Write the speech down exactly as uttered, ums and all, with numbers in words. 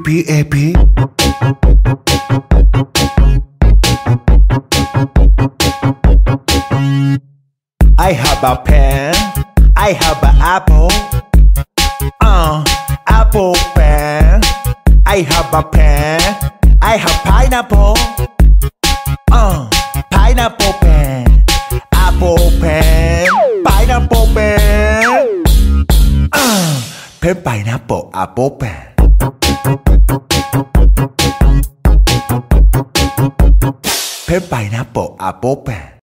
P A P. I have a pen. I have an apple. Uh, apple pen. I have a pen. I have pineapple. Uh, pineapple pen. Apple pen. Pineapple pen. Uh, pen pineapple apple pen. Pen pineapple apple pen.